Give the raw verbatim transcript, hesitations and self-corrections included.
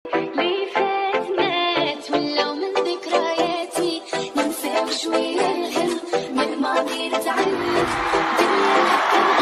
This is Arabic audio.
لي فات مات ولو من ذكرياتي ننسى شوية الهم من الماضي نتعلم دنيا حتى